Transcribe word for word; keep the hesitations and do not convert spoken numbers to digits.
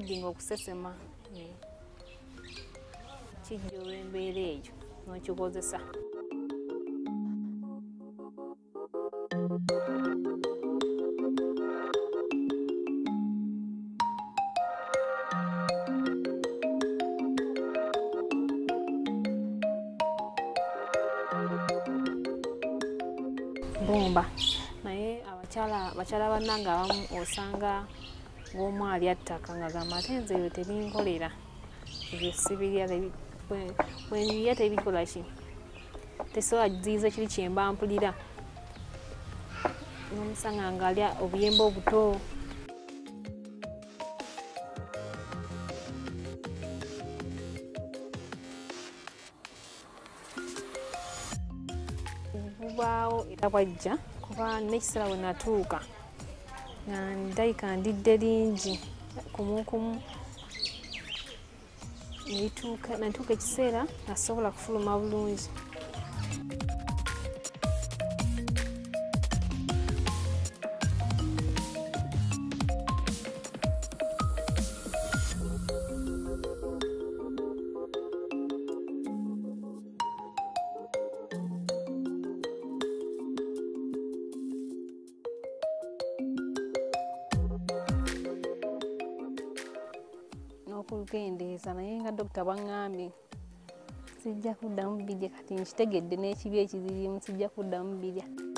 bleeding okusesema kijja olw'embeera eyo n'okikozesa. Bomba naye abakyala abakyala bannange abamu osanga ng'omu ali attaka nga gamba ate nze ebyo tebinkolera, ebyo sibirya, bwe mbirya tebikola ki, tesobola kuziyiza kiri kye mba mpulira. N'omusanga ng'alya obuyembe obuto. Bubaawo era bwajja kuba n'ekiseera bwe natuuka nga ndayika ndidde lingi kumukumu, natuuka ekiseera nasobola kufuluma bulungi. N'okugendeeza naye nga dokita bw'aŋŋambye sijja kuddamu birya, kati nkitegedde n'ekibi ekizirimu, sijja kuddamu birya.